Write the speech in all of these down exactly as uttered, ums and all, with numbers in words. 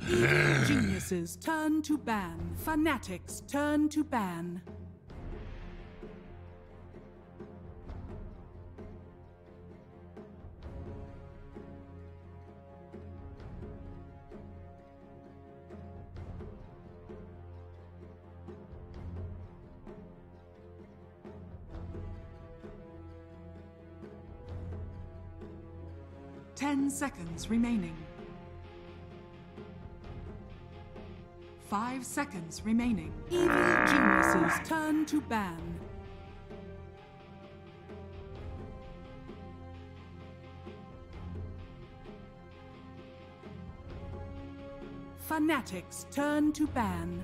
Geniuses turn to ban. Fanatics turn to ban. Ten seconds remaining. Five seconds remaining. Evil geniuses turn to ban. Fanatics turn to ban.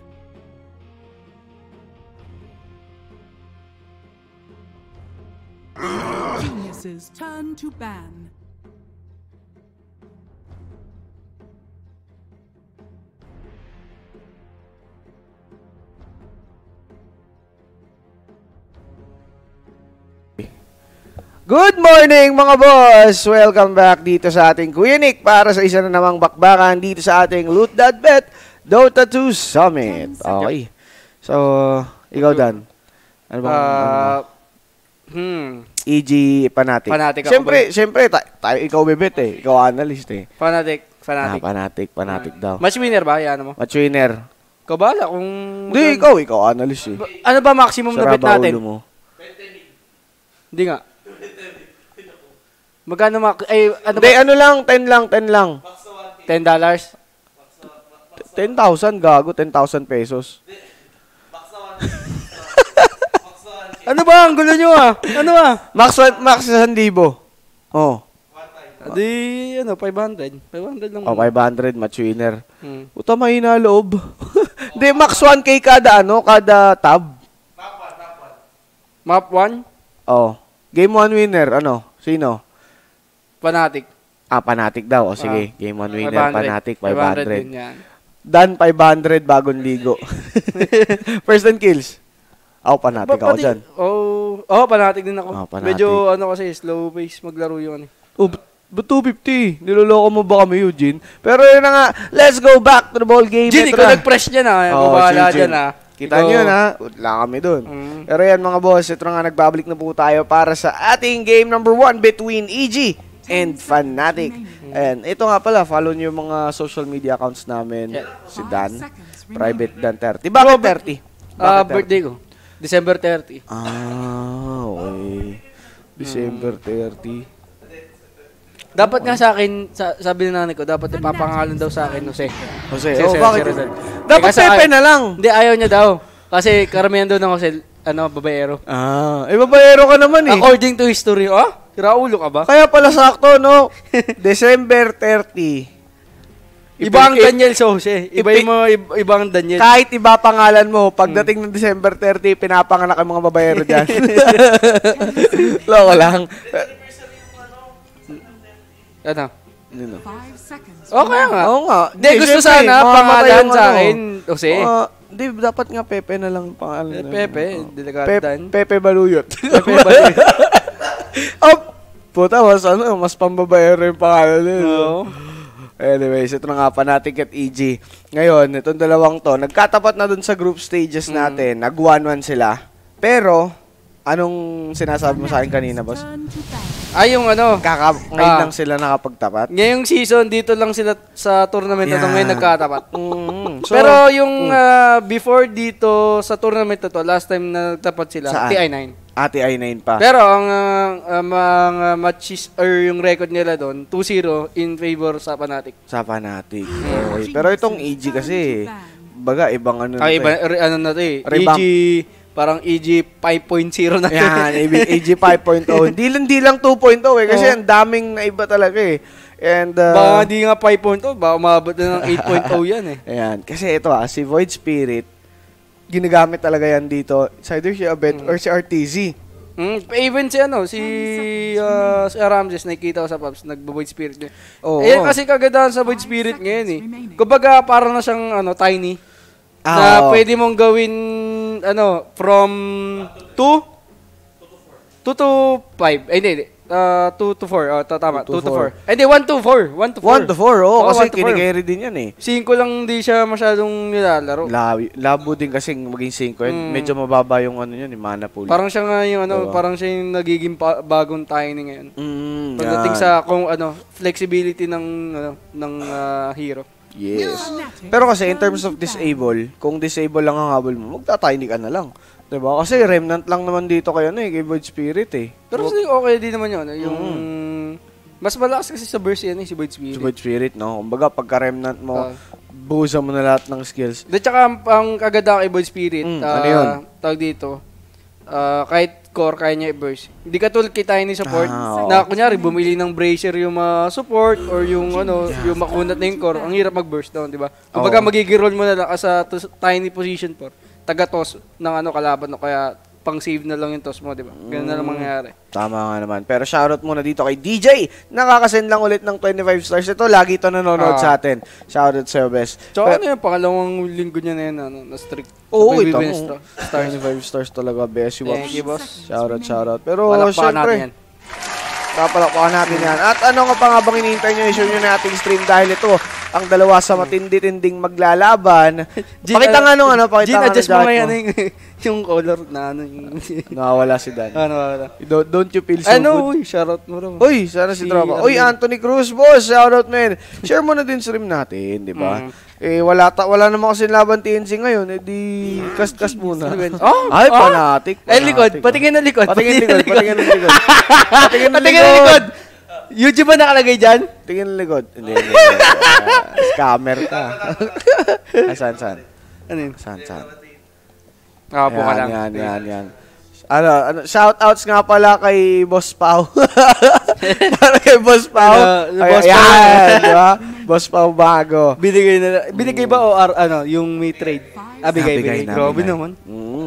Geniuses turn to ban. Good morning mga boss! Welcome back dito sa ating Kuya Nick para sa isa na namang bakbakan dito sa ating Loot.bet Dota two Summit. Okay. So, ikaw Dan. Ano bang... Uh, ano? Hmm. E G Fanatic. Fanatic ako Siyempre, siyempre, tayo ikaw bebet eh. Ikaw analyst eh. Fanatic. Fanatic. Ah, Fanatic, Fanatic daw. Match winner ba? Yan mo. Match winner. Ikaw bahala kung... Hindi, ikaw. Ikaw analyst eh. Ano ba maximum na bet natin? Mo. Hindi nga. Magkano mak... Ay, ano Hindi, ba? ano lang, ten lang, ten lang. ten dollars? ten thousand, gago, ten thousand pesos. Ano ba? Ang gulo nyo ah. Ano ba? Max, max one libo. Oh. Di, ano, five hundred. five hundred lang. Oh, five hundred, match winner. Hmm. Puta, mahina loob. Hindi, max one K kada, ano, kada tab. Map one? Oh. Game one winner, ano? Sino? Fanatic. Ah, Fanatic daw. O, sige. Ah. Game one winner, Fanatic, five hundred. din yan. Dan, five hundred, bagong ligo. First and kills. Ako, Fanatic ako dyan. Oh, oh, Fanatic din ako. Oh, Fanatic. Medyo, ano kasi, slow pace maglaro yun. Oh, but two fifty? Niloloko mo ba kami, Eugene? Pero yun na nga, let's go back to the ball game. Jin, ikaw nag-press niya na. Oh, Bahala si Jin. dyan ah. Kita nyo na, lang kami dun. Mm. Pero yan mga boss, ito na nga nagbabalik na po tayo para sa ating game number one between E G and Fanatic. And ito nga pala, follow nyo yung mga social media accounts namin. Yeah. Si Dan, Private Dan thirty. Bakit thirty? Ah, uh, birthday ko. December thirty. Ah, okay. December thirty. Dapat nga sa akin, sa, sabi ng nanay ko, dapat ipapangalan daw sa akin, Jose. Jose, Jose, oh, Jose bakit? Rizal. Dapat Eh, kasi Pepe ay- na lang. Hindi, ayaw niya daw. Kasi karamihan daw ng Jose, ano, babaero. Ah, eh babayero ka naman eh. According to history, oh, tiraulo ka ba? Kaya pala sakto, no? December thirty. Iba ang Ipi- Daniel sa Jose. Iba ipi- yung mga iba, iba ang Daniel. Kahit iba pangalan mo, pagdating ng December thirty, pinapanganak ang mga babayero dyan. Loko lang. Ano? Ano? Five seconds. Okay nga. Oo nga. Hindi, gusto syempre, sana mamamatay pangalan yung sa ano. akin, Jose. Ah, Hindi, dapat nga Pepe na lang ang pangalan. Eh, na- Pepe, Oo. Delegado Pe- Dan. Pepe Baluyot. Pepe Baloy. Oh, puta, mas ano, mas pambabayero yung pangalan nila. Oo. Anyways, ito na nga pa natin at E G. Ngayon, itong dalawang to, nagkatapat na dun sa group stages natin. Nag one one sila. Pero, anong sinasabi mo sa akin kanina, boss? Turn to ban. Ay, yung ano. Kaka ngayon Ah. lang sila nakapagtapat. Ngayong season, dito lang sila sa tournament na to Yeah. ngayon nagkatapat. Mm, so, Pero yung ah, before dito sa tournament na to, last time na nagtapat sila, Saan? T I nine. ate I nine pa. Pero ang uh, mga matches or yung record nila doon, two zero in favor sa Fanatic. Sa Fanatic. Okay. Pero itong E G kasi, baga, ibang ano na Ay, to iba, eh. re- ano na to eh. Revamp. E G, parang E G five point oh na to. Yan, E G five point oh. Hindi lang, di lang two point oh eh. Kasi Oo. ang daming naiba talaga eh. And, uh, Baka hindi nga five point oh, baka umabot na ng eight point oh yan eh. ayan. Kasi ito ah, si Void Spirit, ginagamit talaga yan dito. It's either si Abet or si R T Z. Mm, even si ano, si uh, si Ramses, nakikita ko sa Pops, nagbo-Void Spirit niya. Oo. Eh, kasi kagandahan sa Void Spirit ngayon eh. Kumbaga, parang na siyang ano, tiny. Ah, na oo. pwede mong gawin, ano, from two two to five. Ay, hindi, hindi. Uh, two to four. Oh, tama. two to two to four. Eh, di, one to four. one to four. one to four, oo. Oo, Kasi one to four. kinikerry din yan eh. Cinco lang di siya masyadong nilalaro. Labi, labo din kasing maging cinco. Mm. Medyo mababa yung ano yun, yung mana pool. Parang siya nga yung ano, Diba? parang siya yung nagiging pa- bagong tiny ngayon. Mm, Pagdating yan. sa kung ano, flexibility ng ano, ng ah, hero. Yes. Pero kasi in terms of disable, kung disable lang ang habol mo, magta-tiny ka na lang. Diba? Kasi remnant lang naman dito kayo na eh, kay Void Spirit eh. Pero kasi okay din naman yun. Yung mas malakas kasi sa burst yan eh, si Void Spirit. Si Void Spirit, no? Kumbaga, pagka-remnant mo, Ah. buhusan mo na lahat ng skills. At saka ang, ang kaganda kay Void Spirit, Mm, ah, ano yun? tawag dito, ah, kahit core, kaya niya i-burst. Hindi ka tulad kay Tiny support, Ah, oo. na kunyari, bumili ng bracer yung mga support or yung ano, yung makunat na yung core, ang hirap mag-burst down, di ba? Kumbaga, Oo. magiging roll mo na lang as a tos- Tiny position for taga-toss ng ano kalaban o kaya pang-save na lang yung toss mo, di ba? Ganun na lang mangyayari. Tama nga naman. Pero shoutout muna dito kay D J. Nakakasend lang ulit ng twenty-five stars. Ito, lagi ito nanonood Ah. sa atin. Shoutout sa'yo, best. Tsaka Pero- ano yung pangalawang linggo niya na yun, ano, na streak. Oo, Baby ito Best, mo. oh. Stars. twenty-five stars talaga, best. You Thank you, boss. Shoutout, shoutout. Pero, Palakpakan natin syempre, yan. papalakpakan natin yan. At ano nga pa nga bang hinihintay nyo? I-show nyo na ating stream dahil ito, ang dalawa sa matindi-tinding maglalaban. Gin, Pakita nga nung ano, pakita Gin, nga adjust ng mo jacket ngayon mo. yung, yung color na ano. Yung, Nakawala si Dan. ano, ano. Don't, don't you feel so Ano, good? uy, shoutout mo rin. Uy, sana si Si Tropa. Uy, Arvin. Anthony Cruz, boss. Shoutout, man. Share mo na din stream natin, di ba? Mm. Eh, wala, ta wala naman kasi laban T N C ngayon. Eh, di, kas-kas muna. Oh, Ay, oh. panatik. Eh, likod. panatik. Patingin na likod. Patingin likod. Patingin ng likod. Patingin ng Patingin na likod. likod. YouTube ba nakalagay dyan? Tingin ng likod. Hindi, hindi. Ah, scammer ka. Ay, saan, saan? Ano yun? Saan, saan? Nakapo ka Yan, lang. yan, yan, yan. Ano, ano, shoutouts nga pala kay Boss Pau. Para kay Boss Pau. Ano, Ay, Boss ayan, Pau. di ba? Boss Pau bago. Binigay na, binigay ba o ar- ano, yung may trade? Ah, bigay, Nabigay, bigay. Grabe nabigay. naman. Mm.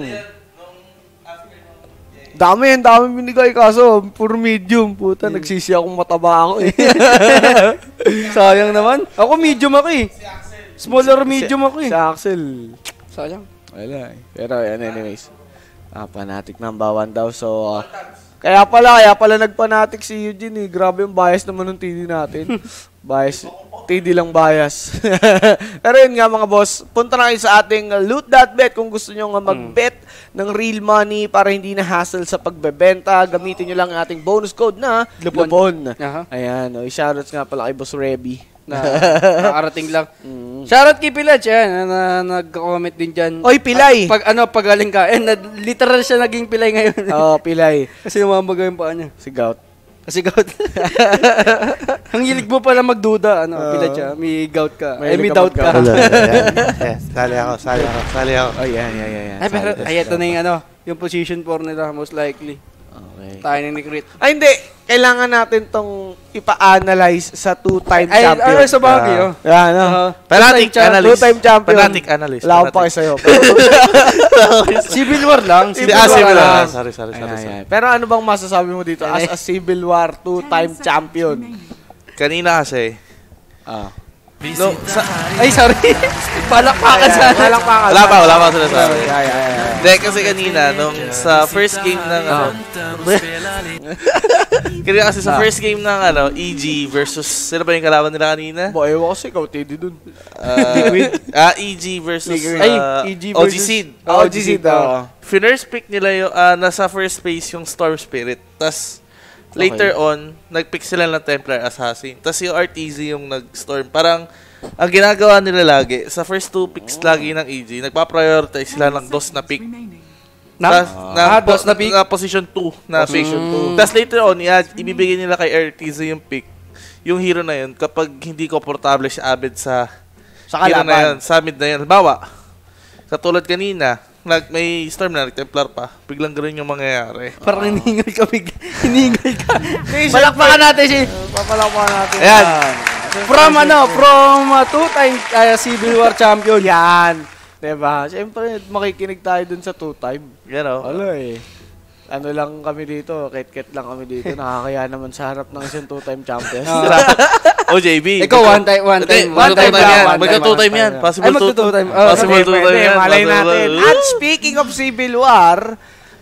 Dami yan, dami binigay kaso puro medium. Puta, nagsisi akong mataba ako eh. Sayang naman. Ako medium ako eh. Smaller medium ako eh. Si Axel. Sayang. Wala eh. Pero yan, anyways. Ah, panatic number one daw. So, ah, kaya pala, kaya pala nagpanatic si Eugene eh. Grabe yung bias naman ng T D natin. Bias. T D lang bias. Pero yun nga mga boss, punta na kayo sa ating uh, loot dot bet kung gusto nyo nga mag-bet ng real money para hindi na hassle sa pagbebenta. Gamitin nyo lang ang ating bonus code na Lupon. Lupon. Aha. Ayan, o, shoutouts nga pala kay Boss Reby. Na nakarating lang. Shoutout kay Pilach, yan, na, na nag-comment din dyan. Oy, Pilay! Pag ano, pagaling ka. Eh, na, literal siya naging Pilay ngayon. Oo, Pilay. Kasi namamaga yung paa niya. Si Gout. Kasi gout. Ang hilig mo pala magduda, ano, Pilach siya. May gout ka. May eh, may hilig ka doubt ka. mag-gout. Eh, sali ako, sali ako, sali ako. Oh, yan, yan, yan. yan. Ay, pero, Sorry. ay, ito na yung ano, yung position four nila, most likely. Okay. Tayo ni Crit. Ay, hindi. Kailangan natin tong ipa-analyze sa two-time Ay, champion. ay, sa bagay, oh. Yan, no? Uh, Fanatic two-time analyst. Two-time champion. Fanatic analyst. Wala akong pake Fanatic. sa'yo. Civil War lang. Hindi, Civil ah, War civil lang. war. Sorry, sorry, sorry. Ayan, sorry. ayan. Pero ano bang masasabi mo dito as a Civil War two-time champion? Kanina kasi, Ah. no, sa, Ay, sorry. Palakpakan sana. Palakpakan. wala pa, wala pa ako sinasabi. Ay, ay, ay, ay. Hindi, kasi kanina, nung sa first game ng, ano, kanina kasi sa Ah. first game ng, ano, E G versus, sino ba yung kalaban nila kanina? Bo, ewan ko si ikaw, T D dun. Uh, ah, E G versus, Ay, uh, E G O G versus- Seed. Oh, G C daw. First pick nila yung, ah, nasa first place yung Storm Spirit. Tas, later on, nag-pick sila ng Templar Assassin. Tas yung R T Z yung nag-Storm. Parang, ang ginagawa nila lagi, sa first two picks lagi ng E G, nagpa-prioritize sila ng dos na pick. Na? Tas, na, Ah, dos na pick? na position two na pick. Position two. Tas later on, i- ibibigay nila kay R T Z yung pick. Yung hero na yun, kapag hindi komportable siya abid sa Sa hero na yun, kalaban. sa mid na yun. Bawa, katulad kanina, nag, may Storm na, nag-Templar pa, biglang ganun yung mangyayari. Parang hiningal ka, big. Hiningal ka. Okay, Palakpakan natin si... Papalakpakan natin. Ayan. yan. From ano, from uh, two-time uh, Civil War champion. Yan. Diba? Siyempre, makikinig tayo dun sa two-time. Yan o. Wala eh. Ano lang kami dito, ket-ket lang kami dito. Nakakaya naman sa harap ng isang two-time champion. O J B. Ikaw, one time, one Hindi, time. magka two time one time yan. lang, Magka one two time, time yan. one Possible Ay, two magka two time. time. Oh, Possible two time Pwede, yan. malay Possible- natin. At speaking of Civil War,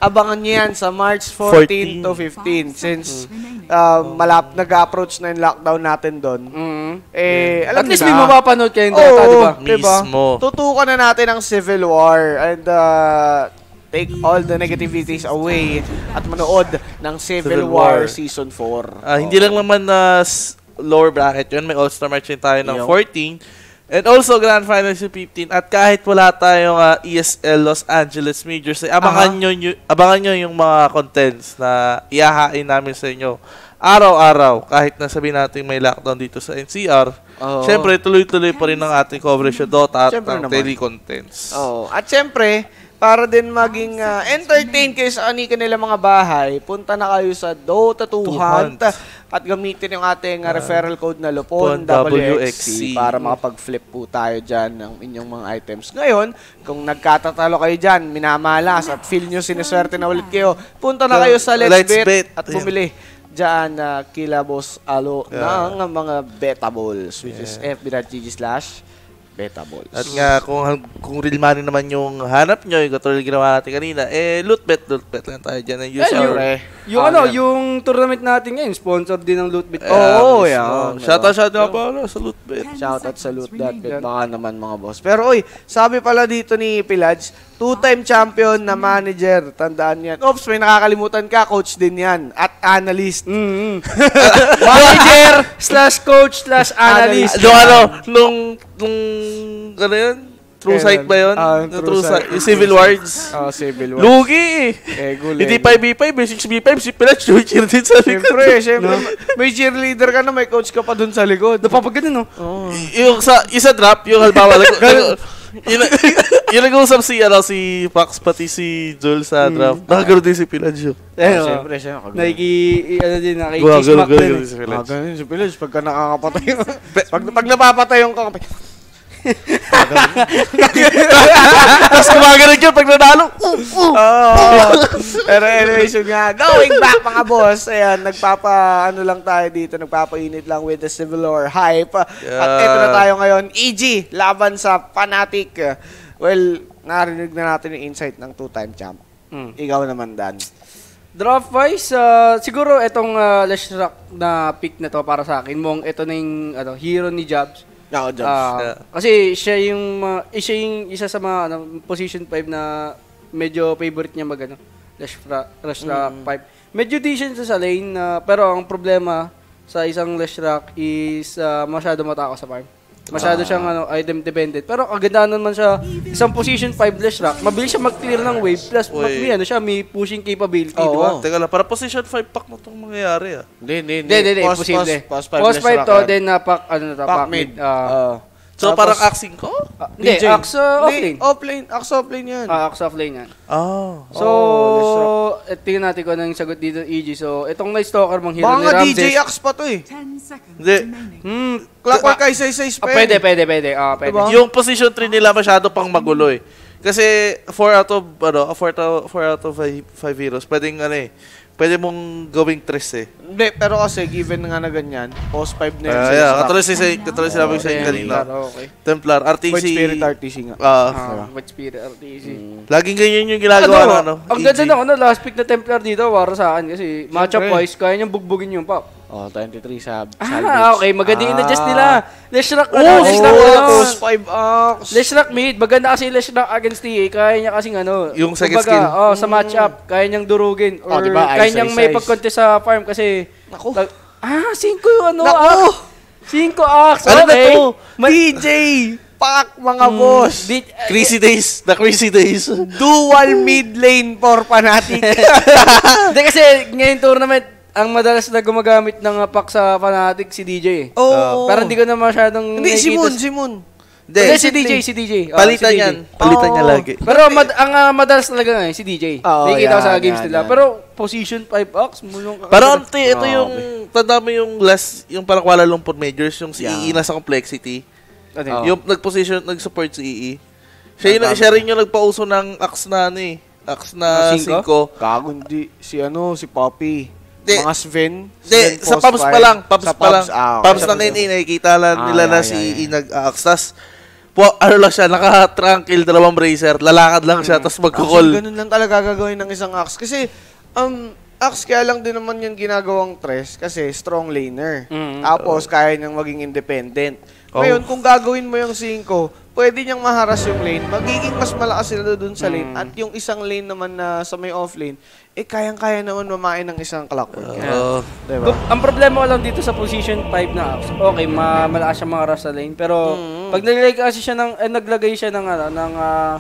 abangan niyo yan sa March fourteen to fifteen since uh, malap nag-approach na yung lockdown natin doon. Mm. Eh, alam At niyo least na. may mapapanood kayong Oo, data, di ba? diba? Mismo. Tutukan na natin ang Civil War and uh, take all the negativities away at manood ng Civil, Civil War, War. Season four. Ah, hindi lang naman na s- lower bracket yun. May All-Star match din tayo ng Yo. fourteen. And also Grand Finals yung fifteen. At kahit wala tayong ah, E S L Los Angeles Majors, eh, abangan, Aha. nyo, nyo, abangan nyo yung mga contents na ihahain namin sa inyo. Araw-araw, kahit na sabihin natin may lockdown dito sa N C R, Oo. syempre tuloy-tuloy pa rin ang ating coverage sa Dota at Syempre ng naman. telecontents. Oh, at syempre, para din maging uh, entertain kayo sa anika nila mga bahay, punta na kayo sa Dota two Two Hunt Hunt. at gamitin yung ating uh, referral code na Lupon Lupon W W X X C C. para makapag-flip po tayo dyan ng inyong mga items. Ngayon, kung nagkatatalo kayo dyan, minamalas at feel nyo siniswerte na ulit kayo, punta na kayo sa Let's, Let's Bet, Bet. at bumili dyan na uh, kilabos alo Yeah. ng mga betables which is fb.gg slash betables. At nga, kung, kung real money naman yung hanap nyo, yung katulad ginawa natin kanina, eh, loot bet, loot bet lang tayo dyan. And use Eh, our... Siyempre. Yung Ah, ano, yan. yung tournament natin ngayon, sponsor din ng Lootbit. Oo, oh, mismo. yan. Shoutout, shoutout pa pala sa loot bet. Shoutout sa loot.bet baka naman mga boss. Pero oy, sabi pala dito ni Pilaj, two-time champion na manager. Tandaan yan. Oops, may nakakalimutan ka. Coach din yan. At analyst. Mm-hmm. Manager slash coach slash analyst. Nung ano, nung, nung, ano yun? True Kailan? sight ba yun? Ah, Yung True true Sight. sight. Yung Civil Wars. Oh, Civil War. Lugi eh. Eh, gul. Hindi five v five, eh, six v five, si Pilat, cheer din sa likod. Siyempre, siyempre. May cheerleader ka na, may coach ka pa dun sa likod. Napapagano, no? Oh. Y- yung sa, isa drop, yung halimbawa, like, yung, yung nag-uusap si, ano, si Pax, pati si Joel sa draft. Nakagano din si Pilat yun. Eh, Oh, siyempre, siyempre. Nike, ano din, Gano'n, nakikismak gano'n, din. gano'n si Ah, Pilat. ganun si Pilaj. Pagka nakakapatay yung... pag, pag napapatay yung kakapay. Tapos kumaganon yun pag nanalo. Oo. Pero anyways, yun nga. Going back mga boss. Ayan, nagpapa, ano lang tayo dito. Nagpapainit lang with the Civil War hype. At Yeah. eto na tayo ngayon. E G, laban sa Fnatic. Well, narinig na natin yung insight ng two-time champ. Mm. Ikaw naman, Dan. Draft wise, uh, siguro itong uh, Leshrac na pick na to para sa akin, mong ito na yung ano, hero ni Jobs. Ako, Jobs. Ah, Yeah. Kasi siya yung uh, siya yung isa sa mga ano, position five na medyo favorite niya mag ano, Leshrac, Leshrac Mm. five. Medyo decent siya sa lane, uh, pero ang problema sa isang Leshrac is uh, masyado matako sa farm. Masyado Ah. siyang ano, item dependent. Pero kagandaan naman siya, isang position five Leshrac, mabilis siya mag-clear ng wave plus Uy. may ano siya, may pushing capability, Oo. di ba? Teka lang, para position five pack na itong mangyayari ah. Hindi, hindi, Hindi, hindi, hindi. Post- Posible. post- Post post five less to, rock, then na pack, ano na to, Pack pack mid. mid. Ah, Oo. So Tapos- parang axing ko? ah, hindi, D J. Axe uh, offlane. Offlane. Axe offlane yan. Ah, Axe offlane yan. Ah. So, Oh, eh, tingnan natin kung ano yung sagot dito, E G. So, itong Night Stalker mang hero Baka ni nga D Ramses. J Axe pa to eh. Ten seconds Hindi. remaining. Hmm, Clockwork kay size ah, pa pwede, yan. pwede, pwede. Ah, pwede. Diba? Yung position three nila masyado pang magulo eh. Kasi four out of, ano, four out, four out of five heroes, pwedeng ano eh, pwede mong gawing tres eh. Hindi, pero kasi given nga na ganyan, post five na yun. Ah, sila yeah, sa katulad si say, katulad sinabi ko sa inyo Okay, kanina. okay. Templar, R T C. Void Spirit R T C nga. Ah, Ah, White Spirit, R T C. laging ganyan yung ginagawa Ano, ng ano. ang E G. ganda ng ano, last pick na Templar dito, para sa akin. Kasi matchup Siyempre. wise, kaya niyang bugbugin yung pop. Oh, twenty-three sa Ah, okay. Maganda yung Ah. adjust nila. Leshrac, Oh, ano, Leshrac, ano. post five Axe. Leshrac mid, maganda kasi Leshrac against T A, kaya niya kasing ano, Yung second kumbaga, skill. Oh, sa matchup, kaya niyang durugin. Or Oh, diba? kaya Ice, niyang ice, may ice. pag-contest sa farm kasi, Naku. lag- ah, cinco yung ano, Naku. ah. cinco axe, Ano na okay. to? Ma- D J! Pak, mga boss! Di- Crazy days, the crazy days. Dual mid lane for Fnatic. Hindi kasi, ngayon tournament, ang madalas na gumagamit ng uh, pack sa Fnatic si D J eh. Oo. Pero hindi ko na masyadong Hindi, si nakikita- Moon, si Moon. Hindi, Hindi, si D J, si D J. Oh, palitan si D J. yan. Palitan niya Oo. lagi. Pero mad- ang uh, madalas talaga ngayon, si D J. Oo, Nakikita ko sa yan, games yan, nila. yan. Pero position five ox, mulong kakaganda. Pero ante, ito Grabe. yung, tanda mo yung last, yung parang Kuala Lumpur Majors, yung si Yeah. E E nasa complexity. Ano Oh. yun? Yung nag-position, nag-support si E E. Siya, yun, Ang siya rin yung nagpauso ng axe na ano eh. Axe Ah, na cinco? cinco. Gago, hindi. Si ano, si Poppy. Di- Mga Sven. Hindi, Sven sa post Pubs pa five. lang. Pubs Sa pa lang. ah, okay. Pubs ng N A, nakikita lang Ah, nila yeah, na yeah, si E E yeah. nag-axe. Tas, po, ano lang siya, naka-tranquil, dalawang bracer, lalakad lang siya, tapos magkukol. Actually, ganun lang talaga gagawin ng isang Axe. Kasi, um, Axe kaya lang din naman yung ginagawang tres kasi strong laner. Mm. Tapos, kaya niyang maging independent. Oh. Ngayon, kung gagawin mo yung cinco, pwede niyang maharas yung lane. Magiging mas malakas sila doon sa lane. Mm. At yung isang lane naman na sa may off lane, eh, kayang-kaya naman mamain ng isang clockwork. Oo. Diba? Gu- Ang problema ko lang dito sa position five na apps, okay, ma malakas siya mga sa lane, pero Mm. pag naglagay kasi siya ng, eh, naglagay siya ng, ano, ng, ah,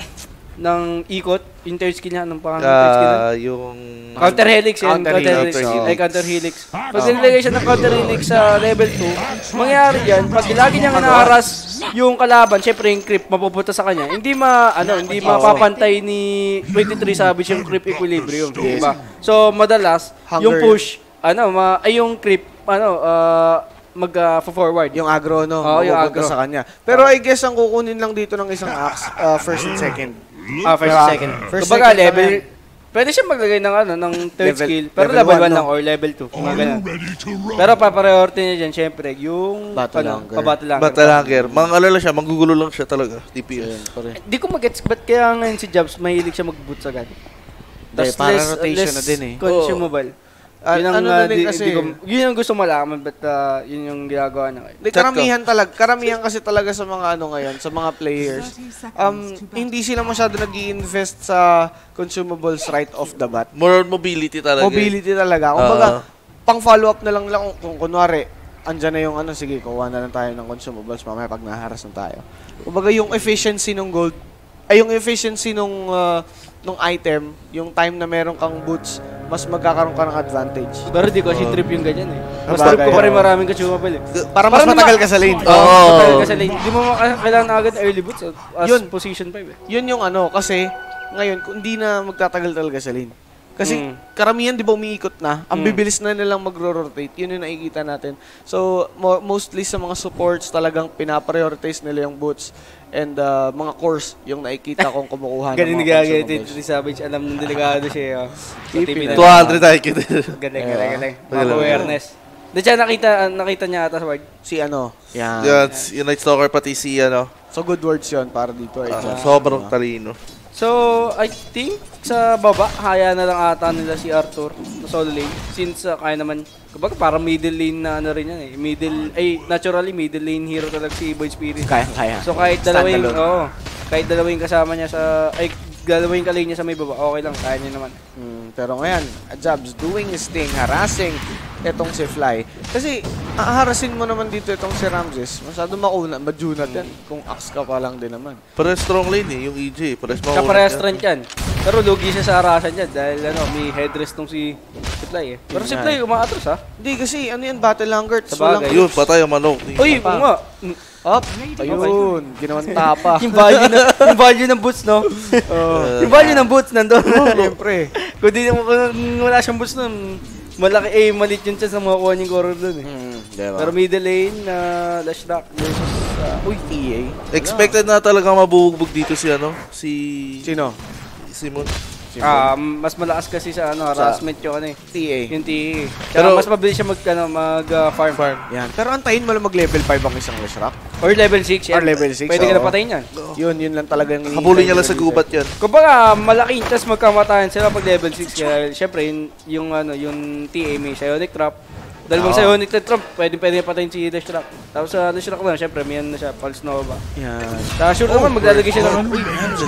ng ikot, yung third skill niya, anong pangalan ng third skill niya? Ah, yung... Counter helix yun, Counter counter helix, helix. oh. Ay, counter helix. Pag nilagay siya ng counter helix sa level two, mangyayari yan, pag lagi niya naharas yung kalaban, syempre yung creep mapupunta sa kanya, hindi ma, ano, hindi mapapantay ni twenty-three Savage yung creep equilibrium, di ba? So, madalas, yung Hunger. push, ano, ma, ay yung creep, ano, uh, mag-forward. Yung aggro, no? Oo, yung mapupunta aggro. sa kanya. Pero I guess ang kukunin lang dito ng isang Axe, uh, first and second. Ah, first Diba? and second. First, Kumbaga, second lang level, yan. pwede siya maglagay ng, ano, ng third Level- skill, pero level level one, one lang no? or level two. Mga ganun. Pero pa-priority niya dyan, syempre, yung, Battle ano, Hunger. pa-battle Hunger. Batalanger. Mga ano lang siya, manggugulo lang siya talaga. D P S. Di ko mag-gets, ba't kaya ngayon si Jobs mahilig siya mag-boots agad? Hindi, para rotation na din eh. Consumable. Ah, Yun ang, ano ah, na din di- kasi- di ko- yun ang gusto malaman, but ah, yun yung ginagawa na ngayon. Di, karamihan talaga, karamihan kasi talaga sa mga ano ngayon, sa mga players, um, hindi sila masyado nag-i-invest sa consumables right off the bat. More on mobility talaga. eh. Mobility talaga. Kumbaga, pang follow up na lang lang kung, kung kunwari, andyan na yung ano, sige, kuha na lang tayo ng consumables mamaya pag naharas na tayo. Kumbaga, yung efficiency ng gold, ay yung efficiency nung uh, nung item, yung time na meron kang boots, mas magkakaroon ka ng advantage. Pero di ko kasi trip yung ganyan eh. Mas Sabagay. trip ko pa rin maraming consumable eh. Para mas Para matagal ma- ka sa lane. Oo, Oo. matagal ka sa lane. Di mo maka- kailangan na agad early boots as Yun. position five eh. Yun yung ano, kasi ngayon, kung hindi na magtatagal talaga sa lane. Kasi Mm. karamihan, di ba, umiikot na. Ang Mm. bibilis na nilang magro-rotate. Yun yung nakikita natin. So, mo- mostly sa mga supports, talagang pinaprioritize nila yung boots and uh, mga cores yung nakikita kong kumukuha ng Ganun mga nagagaya consumables. si Savage. Alam ng delikado siya. Oh. Sa T V na. two hundred I Q din. Galing, Yeah. galing, galing. Mga Galing. awareness. Di siya nakita, nakita niya ata sa word. Si ano, yan. Yan, yung Night Stalker pati si ano. So, good words yun para dito. Ay, ah, sobrang talino. So, I think sa baba, haya na lang ata nila si Arthur na solo lane. Since uh, kaya naman, kumbaga parang middle lane na ano rin yan eh. Middle, ay, naturally middle lane hero talaga si Boy Spirit. Kaya-kaya. So kahit dalawa yung, Standalone. oo, kahit dalawa yung kasama niya sa, ay, dalawa yung kalay niya sa may baba, okay lang, kaya niya naman. Mm, pero ngayon, Jobs doing his thing, harassing etong si Fly. Kasi, aharasin mo naman dito itong si Ramses. Masyado makuna, majunat yan. Kung axe ka pa lang din naman. Parehas strong lane eh, yung E J. Parehas Siya maunat parehas yan. strength yan. Pero lugi siya sa harasan niya dahil ano, may headrest tong si, si Fly eh. Pero si Yun Fly, umaatros ha. Hindi kasi, ano yan, battle hunger. Sa So lang, bagay. Yun, patay ang manok. Uy, pa. oo nga. up, ayun, ginawan tapa. yung value na, yung value ng boots, no? Oh, yung value ng boots nandun. siyempre. Kung di mo kung wala siyang boots nun, malaki eh malit yung chance na makakuha niyang Goro doon eh. Hmm, diba? Pero middle lane na uh, Lash Rock versus uh, Uy, T A. Expected na talaga mabubugbog dito si ano, si Sino? Simon. ah mas malakas kasi sa ano harassment yung ano eh. T A. Yung T A. Pero Pero- mas mabilis siya mag ano, mag uh, farm. Farm. Yan. Pero antayin mo lang mag-level five ang isang Leshrac. Or level six yan. Or level six, Pwede ka na oo. patayin yan. Yun, yun lang talaga yung Habulin niya lang sa gubat yan. Kumbaga malaki chance magkamatayan sila pag level six kaya syempre yung, yung ano yung T A may Psionic Trap. Dalawang Oo. Psionic Trap, pwede pwede patayin si Dash Rock. Tapos sa Dash Rock na syempre may ano na siya Pulse Nova. Yan. Tapos sure naman maglalagay siya ng uy.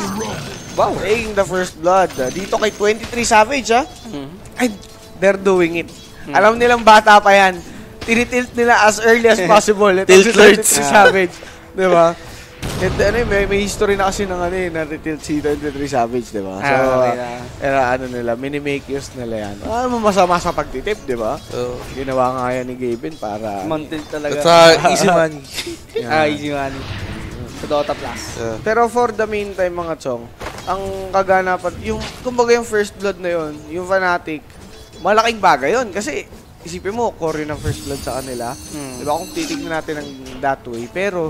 Wow. Playing the first blood. Ah, Dito kay twenty-three Savage, ah. Mhm. Ay, they're doing it. Alam nilang bata pa yan. Tinitilt nila as early as possible. Ito si Tilt lords. twenty-three Savage. Di ba? And ano, eh, may, may history na kasi ng ano eh, na retilt si twenty-three Savage, di ba? So, Ah, okay ah, na. era ano nila, mini-make use nila yan. Ano mo masama sa pagtitip, di ba? So, Ginawa nga yan ni Gavin para... Mountain talaga. at sa easy money. Yan. Ah, easy money. Sa Dota Plus. Yeah. Pero for the meantime, mga chong, ang kaganapan, yung, kumbaga yung first blood na yun, yung Fnatic, malaking bagay yun. Kasi, isipin mo, core yun ang first blood sa kanila. Hmm. Diba, kung titignan natin ng that way. Pero,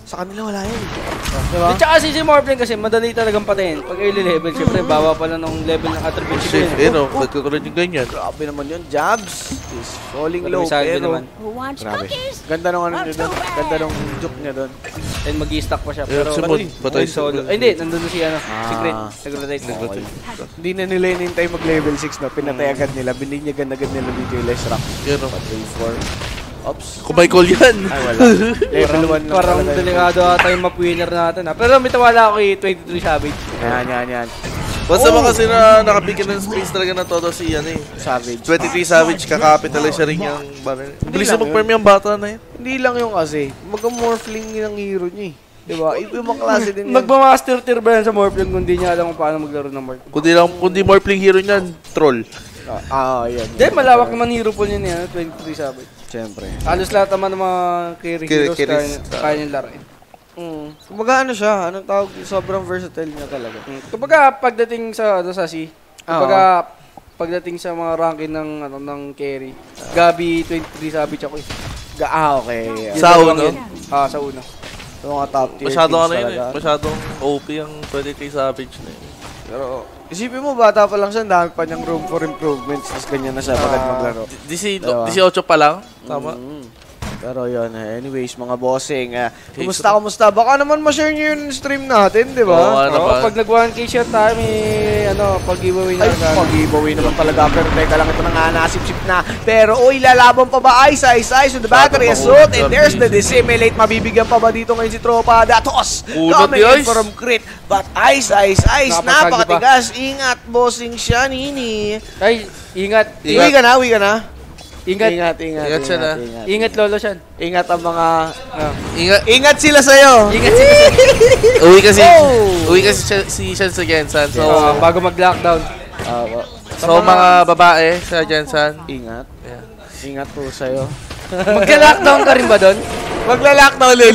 Sa kanila wala yan. Diba? At saka si si Morphling kasi madali talagang patayin. Pag early level, syempre baba pa lang ng level ng attributes Shit, yun. eh, no? Nagkakaroon yung ganyan. Grabe naman yun. Jabs is falling Pero low. may sabi Pero, naman. Who wants grabe. cookies? Ganda nung ano niya doon. Ganda nung juke niya doon. And mag-i-stack pa siya. Yeah, Pero si Mon, patay Ay, si solo. Mon. Ay, hindi. Nandun na si ano. Ah. Si Crit. Nag-rotate. Okay. Hindi na nila inintay mag-level six na. Pinatay agad nila. Bininyagan agad nila dito yung Leshrac. Yan, no? three, four. Ops. Kung may call yan. Ay, wala. Level one lang Parang talaga yun. delikado ata yung map-winner natin. Ha? Pero may tawala ako kay twenty-three Savage. Yan, yan, yan. Basta Oh. ba kasi na nakabigyan ng space talaga na todo si ano eh. Savage. twenty-three Savage, kakapitalize siya rin yung baril. Bilis na lang mag-perm yung bata na yun. Hindi lang yung kasi. Mag-morphling ng hero niya eh. Diba? Ibang klase din yan. Magmamaster tier ba yan sa Morphling kung di niya alam kung paano maglaro ng Morphling? Kundi lang, kundi Morphling hero niyan, troll. Ah, ah, yan. Hindi, malawak naman hero pool yun yan. twenty-three Savage. Siyempre. Halos lahat naman ng mga carry Carry- heroes carries. kaya, kaya niyang laruin. Mm. Kumbaga ano siya, anong tawag, sobrang versatile niya talaga. Kumbaga pagdating sa ano sa si, kumbaga pagdating sa mga ranking ng ano ng carry, Gabi twenty-three Savage ako eh. Ga ah, okay. Yung Sa dalawang uno? yun. Ah, sa uno. Yung mga top tier Masyadong teams ano yun eh. talaga. Masyadong O P ang twenty-three Savage na yun. Pero isipin mo, bata pa lang siya, ang dami pa niyang room for improvements, tapos ganyan na siya pagkat Ah. maglaro. Diba? eighteen pa lang, tama? Mm. Pero yun, eh, anyways, mga bossing, uh, kumusta, kumusta? Baka naman ma-share niyo yung stream natin, di Oo, ba? ano Oo, ba? pag nag one K shot tayo, may ano, pag-giveaway na Ay, agad. pag-giveaway naman talaga. Pero teka lang, ito na nga, nasip-sip na. Pero, uy, lalaban pa ba? Ice, ice, ice with the battery assault. And there's the dissimulate. Mabibigyan pa ba dito ngayon si Tropa Datos? Unod Coming ni in Ice. from Crit. But Ice, Ice, Ice, Nakapagtagi napakatigas. Ingat, bossing siya, Nini. Ay, ingat. Uwi ka na, uwi ka na. Ingat. Ingat, ingat, Ingat siya na. ingat. Ingat lolo siya. Ingat ang mga... Ah. Ingat. Ingat sila sa'yo. Ingat sila sa Uwi kasi, Oh! uwi kasi siya, si Shan sa Gensan. So, Ah, bago mag-lockdown. Ah, so mga babae sa Gensan. ingat. Yeah. Ingat po sa'yo. Magka-lockdown ka rin ba doon? Magla-lockdown ulit.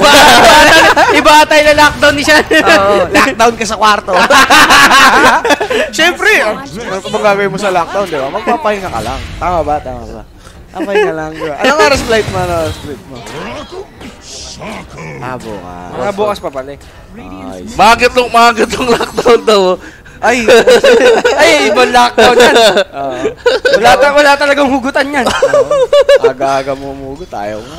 Iba tayo na lockdown ni Sean. Oo, lockdown ka sa kwarto. Siyempre, ano pa bang gagawin mo sa lockdown, di ba? Magpapahinga ka lang. Tama ba? Tama ba? Papahinga lang, di ba? Anong oras flight mo? Anong oras flight mo? Ah, bukas. Mga bukas pa pala eh. Nice. Magat nung, magat nung lockdown daw. Ay, Ay, ibang lockdown yan. Oo. Wala, ta wala talagang hugutan yan. aga-aga mo umugot. Ayaw nga.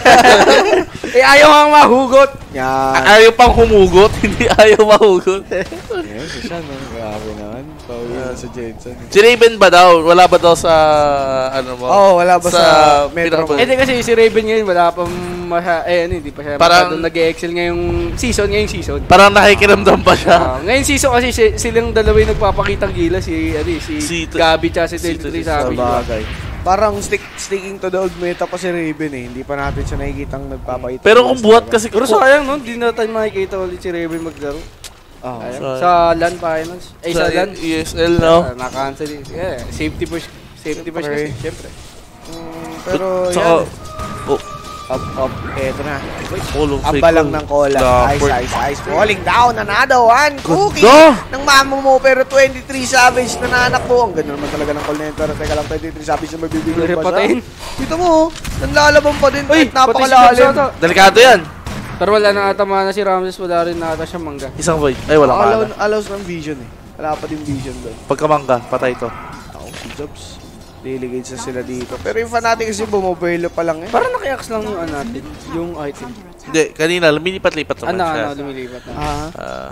Eh, ayaw nga mahugot. Yan. Ayaw pang humugot, hindi ayaw mahugot. Yes, siya, no? Grabe naman. Pauwi na sa Jensen. Si Raven ba daw? Wala ba daw sa, ano mo? Oo, oh, wala ba sa, Metro? pinaka- Eh, di kasi si Raven ngayon, wala pang masya, eh, ano, hindi pa siya Parang- masyadong nag-excel ngayong season, ngayong season. Parang nakikiramdam pa siya. Ah, ngayong season kasi si, silang dalawa yung nagpapakitang gila, si, ano, eh, si, Si- Gabi tsaka si si- twenty-three si- Savage. Sa bagay. Parang stick, sticking to the old meta pa si Raven eh. Hindi pa natin siya nakikitang nagpapakita. Pero kung buhat kasi, Pero sayang, no? Hindi na tayo makikita ulit si Raven maglaro. Oh. Sayang. Sayang. Sa LAN finals. Eh, sa, sa LAN. E S L, no? Ah, naka-cancel. eh. Yeah, safety push. Safety push kasi, Siyempre. syempre. Mm, pero Saka, yan. oh, Up, up. Eto na. ulong Aba lang ng kola. Ice, ice, ice. Falling down. Another one. Cookie. Ganda! Ng mamo mo. Pero twenty-three Savage na nanakbo. Ang ganda naman talaga ng call na yun. Pero teka lang, twenty-three Savage na mabibigyan pa siya. Patayin. Dito mo. Nanlalaban pa din. Uy, Kahit napakalalim. Delikado yan. Pero wala na ata mana si Ramses, wala rin na ata siyang mangga. Isang void. Ay, wala Allow, ka na. allows ng vision eh. Wala pa din vision doon. Pagkamangga, patay to. Ako, si Jobs. Delegate sa sila dito. Pero yung fan natin kasi bumobelo pa lang eh. Parang nakiaks lang yung ano natin, yung item. Hindi, kanina, lumilipat-lipat naman Ano, siya. ano, lumilipat na. Ah, Ah,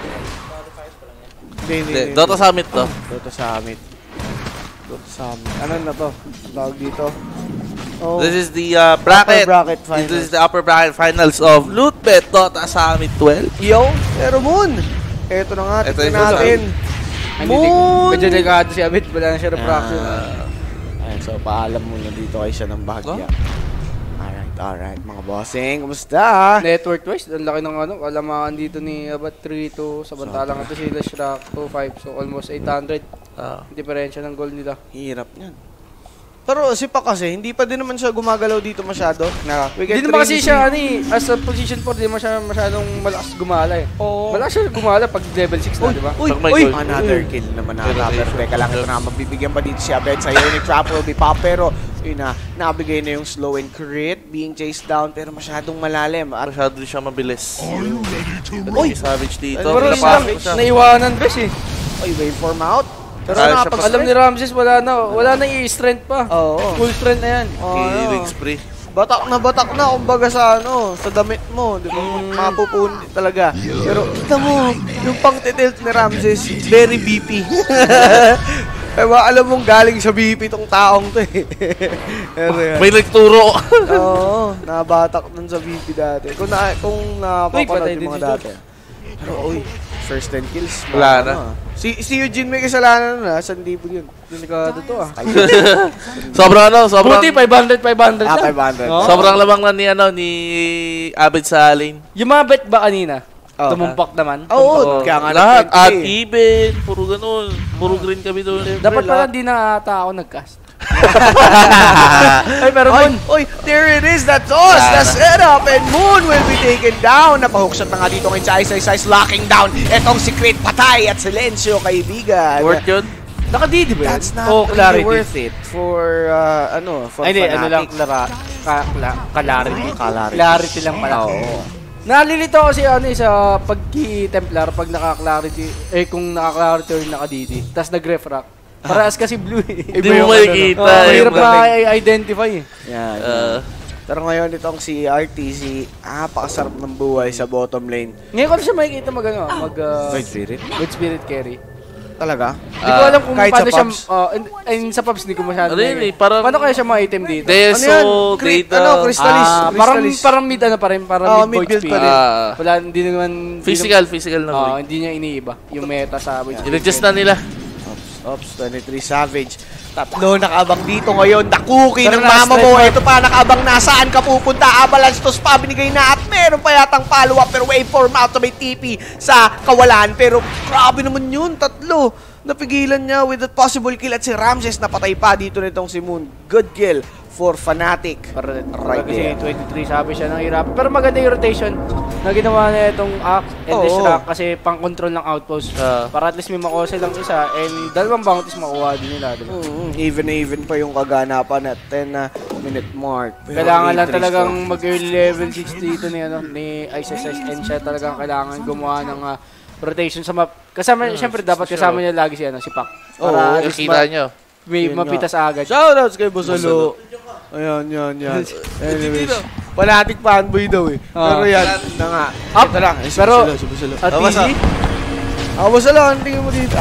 hindi, hindi. hindi, Dota Summit to. Dota Summit. Dota Summit. Ano na to? Tawag dito. Oh, This is the uh, bracket. Upper bracket finals. This is the upper bracket finals of Lootbet Dota Summit twelve. yo, pero Moon. Eto na nga, Eto tignan yung natin. Hindi, Moon! medyo delikado si Abit, wala na siya refraction. Ah, ayun, so paalam muna dito kay siya ng bahagya. Alright, alright, mga bossing. Kumusta? Network wise, ang laki ng ano, kalamangan dito ni Abat three two, samantalang ito sila Shrek two five, so almost eight hundred. Ah. Diferensya ng goal nila. Hirap niyan. Pero si Pa kasi, hindi pa din naman siya gumagalaw dito masyado. Na, We can hindi naman kasi train siya, ano eh, as a position four, di naman siya masyadong malakas gumala eh. Oo. Malakas siya gumala pag level six na, di ba? Uy, Pag may uy, goal. another kill naman na. Pero Pero teka lang, ito na, mabibigyan pa dito si Abed sa Unique Trap will be pop. Pero Yun na, nabigay na yung slow and crit, being chased down, pero masyadong malalim. At Masyado rin siya mabilis. Uy! Uy! Savage dito. Pero Pinapasok yun siya. lang, naiwanan bes eh. Ay, waveform out. Pero Kaya siya nakapag- Alam ni Ramses, wala na. Wala na i-strength pa. Oo. Full strength na yan. Oh, Killing ano. spree. Batak na batak na, kumbaga sa ano, sa damit mo, di ba? Mapupuni talaga. Pero, kita mo, yung pang tilt ni Ramses, very B P. Ewa, alam mong galing sa B P tong taong to eh. Pero yan. May nagturo. Oo, nabatak dun sa B P dati. Kung na kung Uy, patay napapanood din yung si mga dati. Pero uy, first ten kills. Wala ano, na. ah. Si si Eugene may kasalanan na, sandibo yun. Delikado to ah. Sobrang ano, sobrang... Buti, five hundred, five hundred Ah, na. five hundred. Oo. Sobrang lamang na ni, ano, ni Abed sa lane. Yung mga bet ba kanina? Oh. Tumumpak naman. Oo, kaya nga Lahat, nag-twenty. at even, puro ganun. Puro green kami doon. Dapat pala hindi na ata ako nag-cast. Ay, pero Oy, Moon. oy, there it is, the toss, the setup, and Moon will be taken down. Napahookshot na nga dito kay Chai Sai Sai, locking down. Etong si Crit, patay at Silencio, kaibigan. Worth yun. Naka-D D ba yun? That's not Oh, really clarity. worth it for, uh, ano, for Ay, hindi, ano lang, fanatic. klara, ka, kla, clarity. Clarity. Clarity lang pala. Oo. Nalilito ako si ano eh, sa pag-Templar pag naka-clarity, eh kung naka-clarity or naka-D D, tapos nag-refract. Parehas kasi blue eh. Hindi mo yung makikita. Oh, yung mahirap mga- ma-identify eh. Yan. Uh, Pero ngayon itong si R T C, ah, pakasarap ng buhay sa bottom lane. Ngayon ko na siya makikita mag ano, mag uh, Void Spirit? Void Spirit carry. Talaga? Hindi ko Ah, alam kung kahit paano sa siya, pubs? uh, in, in, sa pubs hindi ko masyado. Ano yun na- eh, parang- Paano kaya siya ma-item dito? Deso, Ano yan? Cri- data. ano, Crystallis. Ah, parang Crystallis. parang mid ano pa rin, parang Oo, mid mid void build speed. pa rin. Ah, Wala, hindi naman hindi physical, physical na naman- Oo, void. hindi niya iniiba yung meta sa void speed. In-adjust na nila. Ops, twenty-three Savage. Tatlo nakaabang dito ngayon. The cookie Pero ng last mama time mo. pa- Ito pa, nakaabang nasaan ka pupunta. Avalanche to spa binigay na at meron pa yatang follow-up. Pero waveform out to may T P sa kawalan. Pero grabe naman yun. Tatlo. Napigilan niya with that possible kill. At si Ramses napatay pa dito nitong si Moon. Good kill for Fnatic. Para, Right kasi there. twenty-three sabi siya ng hirap. Pero maganda yung rotation na ginawa na itong Axe and Oo. Dishrack kasi pang control ng outpost. Ah. Para at least may makose lang isa and dalawang bounties makuha din nila. Diba? Mm, even na even pa yung kaganapan at ten na minute mark. Pero Kailangan lang eight talagang restore. mag-early level six dito ni, ano, ni I S S S and siya talagang kailangan gumawa ng ah, rotation sa map. Kasama, syempre dapat kasama niya lagi si, ano, si Pac. Oo, Para at least Kita ma- nyo. may Yun mapitas agad. Shoutouts kay Busalo. Ayan, yan, yan. Anyways, fanatic fanboy daw eh. Ah. Pero yan, na nga. Up. Ito lang. Eh, si Pero- Busalo, si Busalo. At Tama sa- T C, Ah, Busalo, ang tingin mo dito.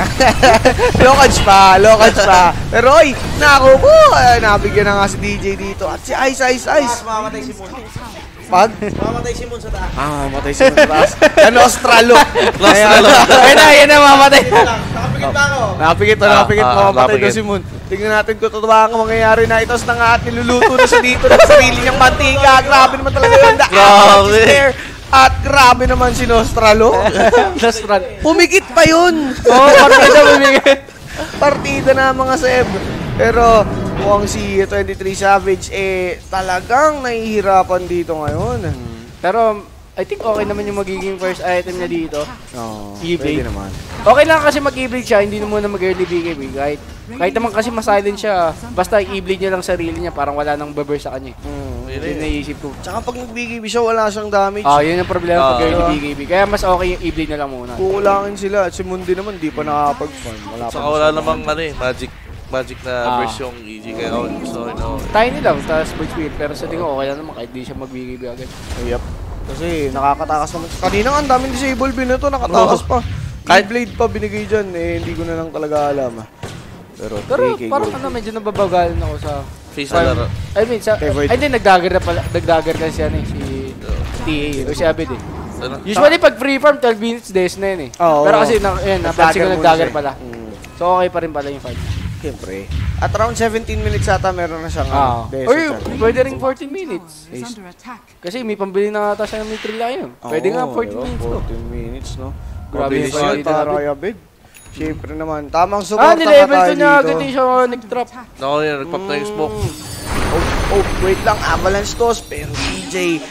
Lokage pa, lokage pa. Pero oy, naku po, ay, nabigyan na nga si D J dito. At si Ice, Ice, Ice. Mamamatay si Moon. Pag? Mamamatay si Moon sa taas. Ah, mamatay si Montas. Ano, Australo. Australo. ayun na, ayun na, mamatay. Nakapikit pa ako. Napikit na, Ah, napikit. ah, Mamamatay daw napikit. si Moon. Tingnan natin kung totoo ba ang mangyayari na. Itos na nga at niluluto na siya dito ng sarili niyang mantika. Grabe naman talaga yun. The Grabe. avalanche is there. At grabe naman si Nostralo. Last run. Pumikit pa yun. Oo, partida bumigay. Partida na mga Seb. Pero mukhang si twenty-three Savage eh talagang nahihirapan dito ngayon. Pero I think okay naman yung magiging first item niya dito. Oh, E-Blade. pwede naman. Okay lang kasi mag-E-Blade siya, hindi na muna mag-early B K B. Kahit, kahit naman kasi ma-silent siya, basta i-Blade niya lang sarili niya, parang wala nang babar sa kanya. Hmm. Yun yung naisip ko. Tsaka pag nag-B K B siya, wala siyang damage. Ah, yun ang problema pag Ah. early B K B. Kaya mas okay yung E-Blade na lang muna. Kukulangin sila. At si Mundi naman, di pa nakakapag-farm. Wala pa. Saka wala namang ano eh, magic magic na Ah. version E G kaya ako gusto ko no. Tiny lang, tapos Bird Spirit. Pero sa tingin ko, okay lang naman kahit di siya mag-B K B agad. Yep. Kasi nakakatakas naman. Kanina nga, ang daming disable bin na to. Nakatakas pa. Kahit blade pa binigay dyan. Eh, hindi ko na lang talaga alam. Ah. Pero, Pero three K parang gold. ano, medyo nababagalan ako sa... Face na laro. I mean, sa... Kay Void. Ay, hindi, nag-dagger na pala. Nag-dagger kasi ano eh, si T A o si Abed eh. Ano? Usually, pag free farm, twelve minutes, days na yun eh. Oo. Pero kasi, na, yun, napansin ko muna nag-dagger siya. pala. Mm. So, okay pa rin pala yung fight. Siyempre. At around seventeen minutes ata meron na siyang Ah. ano, desert Or challenge. pwede rin fourteen minutes. Is under attack. Kasi may pambili na ata siya ng Mitrilla yun. Pwede nga Oo, fourteen diba? minutes to. fourteen minutes, no? Grabe Mabilis yung yan fight para natin. kay Abed. Siyempre naman. Tamang Ah, suporta nilevel tayo to niya agad dito. yung siya nag-trap. Ako yun, nagpap na yung smoke. Oh, oh, wait lang. Avalanche toss. Pero D J,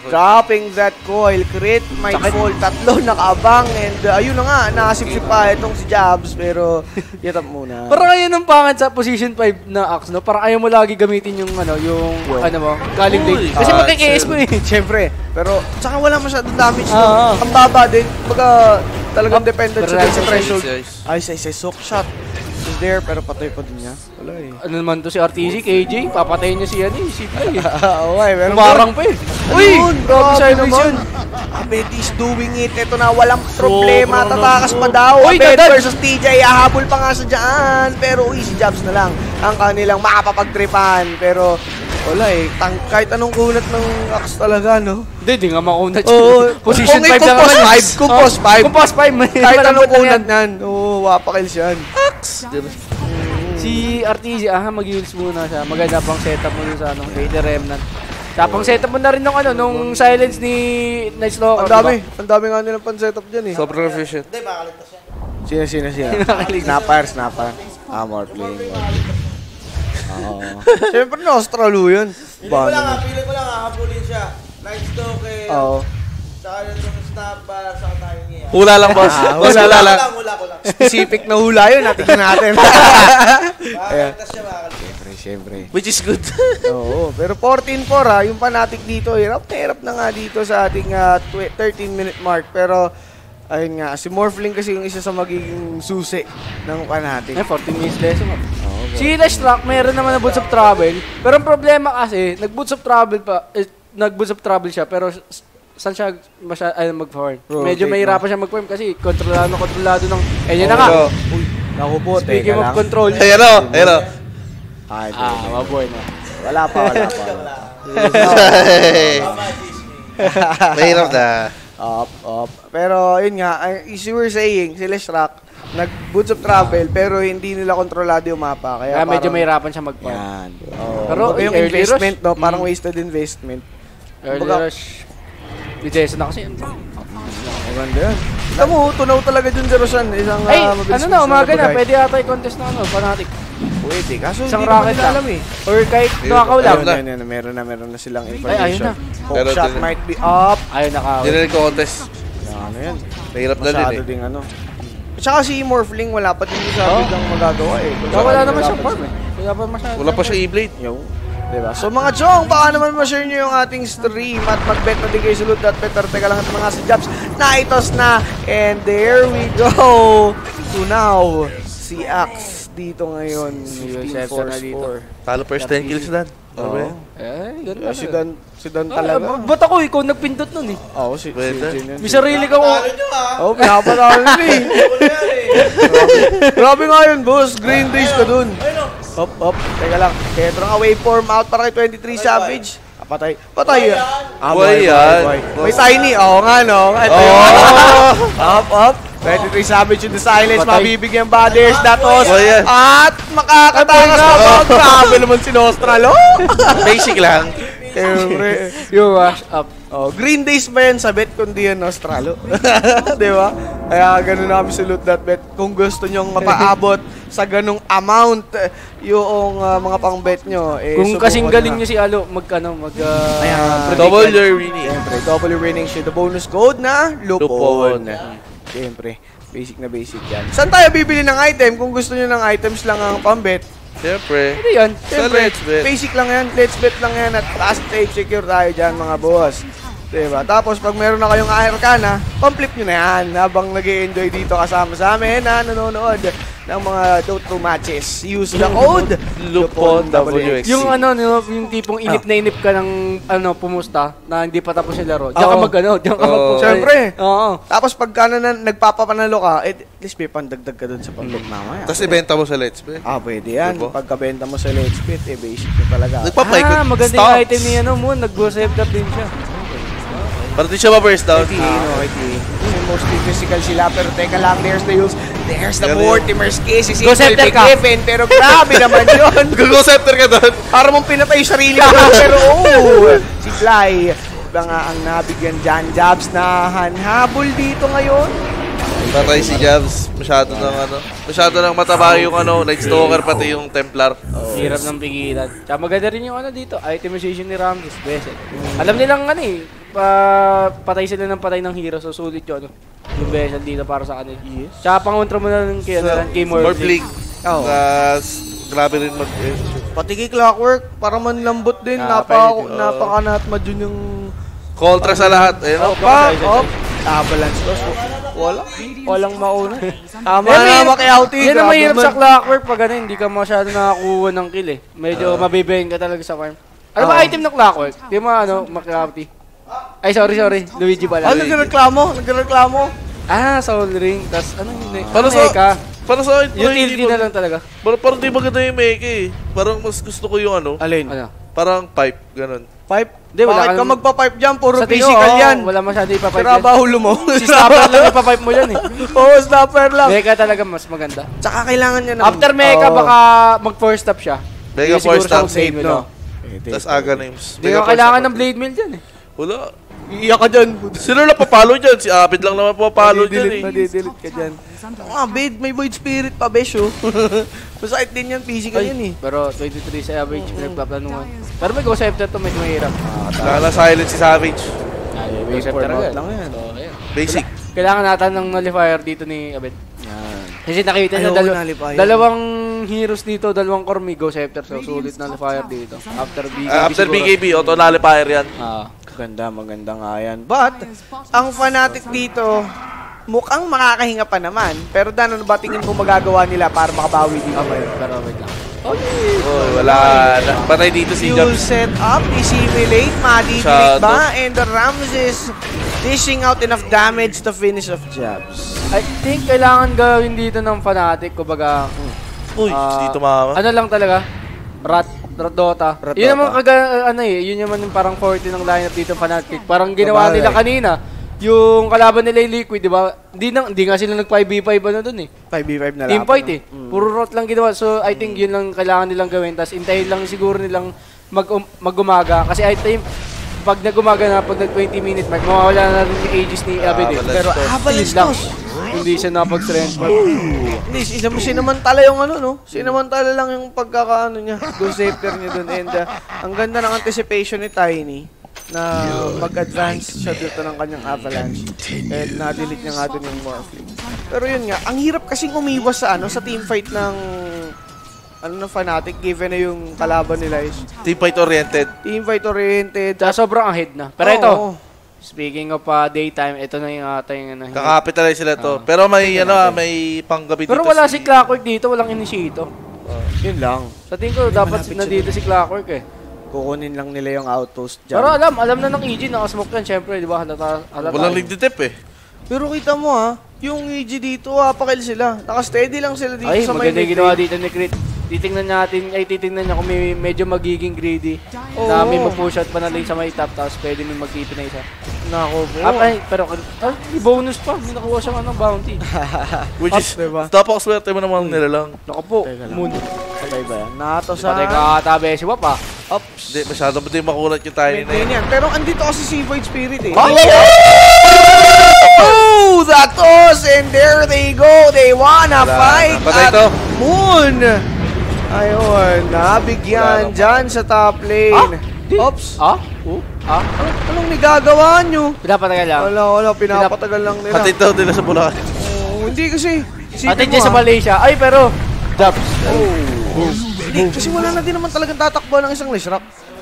dropping that coil. Crit, might fall. Tatlo nakaabang. And uh, ayun na nga, nakasip-sip pa itong si Jabs. Pero, get up muna. Parang ngayon ang pangit sa position five na axe, no? Parang ayaw mo lagi gamitin yung, ano, yung, ano mo, galing blade. Kasi Ah, magkik-A S mo eh. Siyempre. Pero, tsaka wala masyadong damage. Ah, no? ah. Ang baba din. Baga, talagang dependent siya pero dun sa nice, threshold. nice. Ay, say, say, soak shot. Is there, pero patay pa din niya. Wala eh. Ano naman to si R T Z, K J, papatayin niya si ano eh, si Play. Okay, pero Kumarang pa eh. Uy! Ayun, Grabe grabe siya naman. vision. Abed is doing it. Ito na, walang problema. Sobrang Tatakas pa lambot. daw. Uy, Abed dagdag. versus T J. Hahabol pa nga sa dyan. Pero uy, si Jabs na lang ang kanilang makapapagtripan. Pero wala eh. Tang kahit anong kunat ng axe talaga, no? Hindi, di nga makunat Oo. Position Kung five kung lang post naman. five, kung Oh, post five. Kung post five, may Kahit malambot anong lang kunat yan. yan. Oo, wapakils yan. Si R T Z, aha, mag-heals muna siya. Maganda pang setup mo dun sa anong Raider Remnant. Tapang setup mo na rin nung ano, nung silence ni Night Stalker. Ang dami. Ang dami nga nilang pan-setup dyan eh. Sobrang efficient. Hindi, makaligtas yan. Sino, sino, sino? Snapper, snapper. Ah, more playing. Oo. Siyempre, Nostralu yun. Pili ko lang ha, pili ko lang ha, habulin siya. Night Stalker. Oo. Saka nitong snap para sa tayo niya. Hula lang, boss. Ah, Boss, hula hula Hula lang. lang, hula ko lang. Specific na hula yun. Natignan natin. Makaligtas siya, makaligtas. Siyempre, siyempre. Which is good. Oo. Pero fourteen four ha, yung fanatic dito, hirap na hirap na nga dito sa ating ah, thirteen minute mark. Pero, ayun nga, si Morphling kasi yung isa sa magiging susi ng fanatic. Eh, fourteen minutes lesson mo. Si Lash Rock, meron naman na boots of travel. Pero ang problema kasi, nag-boots of travel pa, eh, nag-boots of travel siya, pero s- saan siya masya, ay, mag-farm? Rotate, Medyo mahirapan siya mag-farm kasi kontrolado na kontrolado ng, eh yun na nga. Oo. Uy, naku po, Speaking teka of lang. control, Ayan o, ayan o. Ay, ah, mabuhay na. wala pa, wala pa. Wala. Tama, Disney. Mahirap na. Up, up. Pero, yun nga, ay, as you were saying, si Leshrac, nag-boots of travel, pero hindi nila kontrolado yung mapa. Kaya Kaya medyo parang- mahirapan siya mag-farm. Yan. Oo. Pero, Kumbaga yung early investment, rush. no? Parang Mm. wasted investment. Early Kumbaga- rush. Bidesa na kasi. Maganda yan. Kita mo, tunaw talaga dun si Rosan. Isang Ay, ah, mabilis ano na, umaga na. bagay. Pwede yata i-contest na ano, fanatic. Pwede. Kaso Isang hindi naman rocket nila lang. alam eh. Or kahit Ayun, nakakaw lang. Ayun, ayun, ayun, meron na, meron na silang information. ayun na. Hook Pero shot din- might be up. Ayun, nakakaw. Hindi na rin contest. Ano yan? Mahirap na din Masyado eh. ding ano. At saka si Morphling, wala pa din yung sabi Oh. lang magagawa eh. Kung Wala, wala saan naman wala siyang pa farm eh. Wala pa masyado. Wala pa siya E-Blade. Yo. Diba? So mga chong, baka naman ma-share nyo yung ating stream at mag-bet na din kayo sa loot dot bet. Pero teka lang at mga si Jabs, naitos na. And there we go. To now, si Axe dito ngayon. fifteen four na dito. four. Talo first ten kills na. Ano ba Oo. yan? Eh, ganun Yeah, na. si Dan, si Dan Ah, talaga. ba- ba't ako? Ikaw nagpindot nun eh. Oo, si, si Pwede. Jin yun. May sarili ka mo. Talo nyo ha. Oo, pinapatalo nila eh. Wala yan eh. Grabe nga yun, boss. Green days ka dun. Hop, hop. Teka lang. Petro nga waveform out para kay twenty-three Savage. Ah, patay. Patay. Ah, Buhay yan. May tiny. Oo nga, no? Ito Oo. yun. Hop, hop. twenty-three Savage in the silence. Patay. Mabibigyan ba? There's that toss. Buhay yan. At makakatakas na ba? Grabe naman si Nostral. Oh. Basic lang. Siyempre. You wash up. Oh, Green Days ba yan sa bet kundi yan Nostralo? Di ba? Kaya ganun namin sa loot that bet. Kung gusto nyong mapaabot sa ganung amount eh, yung uh, mga pang-bet nyo, eh, Kung subukan kasing nyo galing na. niyo si Alo, mag ano, mag uh, Ayan. predict. Double your winning. Siyempre, double winning siya. The bonus code na Lupon. Lupon. Siyempre, basic na basic yan. Saan tayo bibili ng item? Kung gusto nyo ng items lang ang pang-bet, Siyempre. Ano yan? siyempre, Let's Bet. basic lang yan. Let's bet lang yan at fast safe secure tayo dyan mga boss. Diba? Tapos pag meron na kayong Arcana, pamplip nyo na yan habang nag enjoy dito kasama sa amin na nanonood ng mga Dota two matches. Use the code Lupon W X C. Yung ano, no, yung tipong inip na inip ka ng ano, pumusta na hindi pa tapos yung laro. Diyan ka Oo. mag ano, diyan ka Oo. mag Siyempre. Oo. Tapos pagka na, nagpapapanalo ka, eh, at least may pandagdag ka dun sa pambet mamaya. Tapos ibenta mo sa Let's Bet. Ah, pwede yan. Diba? Pagkabenta mo sa Let's Bet, eh, basic na talaga. Nagpapaikot. Ah, maganda yung item ni ano mo, nag-save up din siya. Para di siya ma-burst down. Okay, no, okay. Mostly physical sila, pero teka lang, there's the use. There's the Yan, yan. Mortimer's case. Si Go Simple center ka. Griffin, pero grabe naman yun. Gag-go-scepter ka doon. Para mong pinatay yung sarili mo, pero oh, si Fly. Iba nga ang nabigyan dyan. Jabs na hanhabol dito ngayon. Patay si Jabs. Masyado nang ano. Masyado nang mataba yung ano, Night Stalker pati yung Templar. Hirap ng pigilan. Tsaka maganda rin yung ano dito, itemization ni Ramses, Besset. Alam nilang ano eh, pa, patay sila ng patay ng hero, so sulit yun. Yung vessel dito para sa kanila. Yes. Tsaka pangontra mo na ng kay, so, kay Morphling. Oo. Uh, grabe rin mag eh. Pati kay Clockwork, para man lambot din. Ah, Napa, pwede. napakanatma dun yung... Kontra sa lahat. Ayun. Op, pa, op. Avalanche loss. Wala. Walang mauna. Tama Yan, na, mahirap- Makiauti. Yan ang mahirap sa Clockwork pag ano, hindi ka masyado nakakuha ng kill eh. Medyo mabibayin ka talaga sa farm. Ano ba Oo. item ng Clockwork? Di mo ano, Makiauti. Ay, sorry, sorry. Luigi pala. Ah, nagreklamo, nagreklamo. Ah, Soul Ring. Tas ano yun eh? Para Ano, sa- Eka? Para sa akin, Yung parang T L hindi D na mag- lang talaga. Parang, parang di maganda yung Meke eh. Parang mas gusto ko yung ano. Alin? Ano? Parang pipe, ganun. Pipe? Di, wala Bakit ka ka nam- magpa-pipe dyan? Puro Sa Tino, physical oo, yan. wala masyado ipapipe yan. Trabahulo mo. Si Snapper lang ipapipe mo yan eh. Oo, snapper lang. Mega talaga mas maganda. Tsaka kailangan niya ng... After Mega, Oo. baka mag-four stop siya. Mega Hindi siguro four stop, siya mag-blade safe, mill, no? no? Tapos aga names. Hindi ka kailangan ng blade mill dyan eh. Wala. Iiyak ka dyan. Sino na papalo dyan? Si Apid lang naman papalo dyan eh. Madidelete ka dyan. Ah, Bade, may Void Spirit pa, besyo. Masakit din yan, physical yan eh. Pero twenty-three sa average, pinagpaplanuhan. Pero may Ghost Scepter to, medyo mahirap. Lala silent si Savage. Ay, may Ghost For Scepter not agad. lang yan. So, ayan. Basic. Kailangan natin ng nullifier dito ni Abed. Yan. Kasi nakita niya Ayoko dalaw- nullifier. dalawang heroes dito, dalawang core may Ghost Scepter. So, sulit nullifier dito. After B K B Uh, after siguro. B K B, auto nullifier yan. Ah. Maganda, maganda nga yan. But, ang fanatic dito, mukhang makakahinga pa naman. Pero dan, ano ba tingin mo magagawa nila para makabawi dito? Okay, pero wait lang. Oh, wala na. Patay dito si Fuel Jobs. set up, i-simulate, madidilig ba? And the Rams is dishing out enough damage to finish off Jabs. I think kailangan gawin dito ng fanatic. Kumbaga, Uy, ah, dito mama. ano lang talaga, Rat, Rat Dota. Rat Yun naman Dota. kaga, ano eh, yun naman yung parang forty ng lineup dito fanatic. Parang ginawa Sabagay. nila kanina. Yung kalaban nila yung Liquid, di ba? Hindi na, hindi nga sila nag five v five ano dun eh. five v five na Team laban, fight no? eh. Puro rot lang ginawa. So, I think yun lang kailangan nilang gawin. Tapos, intayin lang siguro nilang mag um, mag-umaga. Kasi I think, pag nag-umaga na, pag nag-twenty minute mark, mawawala na rin yung ages ni Abed eh. Avalanche Pero, toss. Avalanche yun lang. toss. Hindi siya napag-strength. Hindi, sinam sinamantala yung ano, no? Sinamantala lang yung pagkakaano niya, Ghost Scepter niya dun. And uh, ang ganda ng anticipation ni Tiny na mag-advance siya dito ng kanyang Avalanche. And na-delete niya nga dun yung Morphling. Pero yun nga, ang hirap kasing umiwas sa ano, sa teamfight ng ano ng Fnatic given na yung kalaban nila is Team fight oriented. teamfight oriented. Tsaka sobrang ahead na. Pero Oo, ito, oo. speaking of uh, daytime, ito na yung ata yung ano. Kakapitalize sila to. Pero may ano ah, may panggabi dito. Pero wala si Clockwork dito, walang initiato. Yun lang. Sa tingin ko, dapat malapit na dito si Clockwork eh. Kukunin lang nila yung outpost dyan. Pero alam, alam na ng E G, nakasmoke yan, syempre, di ba? Halata, halata. Walang lead detect eh. Pero kita mo ha, yung E G dito, apakil sila. Naka-steady lang sila dito Ay, sa may maganda yung mid ginawa lane. dito ni Crit. Titingnan natin, ay titingnan niya kung may medyo magiging greedy. Oo. Na may mag-push out pa na lane sa may top, tapos pwede may mag-keep na isa. Nako po. Ah, ay, pero, ah, may bonus pa. May nakuha siyang anong bounty. Which is, diba? tapos swerte mo naman nila lang. Naku po, Teka lang. moon. Patay ba yan? Nato sa... Patay ka tabi si Wap ah. Ops. Hindi, masyado ba din makulat yung tayo Mid na yun. lane yan. Pero andito kasi si Void Spirit eh. Ay! Oh, that toss! And there they go. They wanna Wala fight na. Patay at to. Moon. Ayun, nabigyan Wala na. dyan sa top lane. Di- Ops. Ah? Oh? Ah? Ano, anong nigagawa nyo? Pinapatagal lang. Wala, wala. Pinapatagal lang nila. Hatid daw nila sa Bulacan. Oh, hindi kasi. isipin Atid mo, niya sa ah. Malaysia. Ay, pero, Dubs. Hindi, kasi wala na din naman talagang tatakbo ng isang Leshrac.